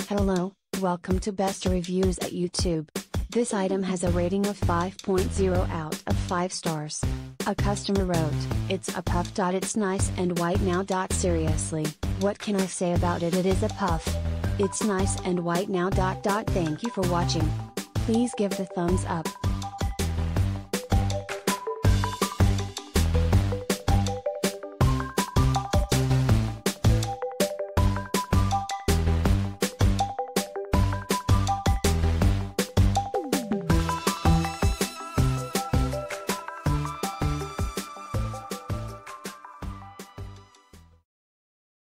Hello, welcome to Best Reviews at YouTube. This item has a rating of 5.0 out of 5 stars. A customer wrote, "It's a puff. It's nice and white now. Seriously, what can I say about it? It is a puff. It's nice and white now. Thank you for watching. Please give the thumbs up.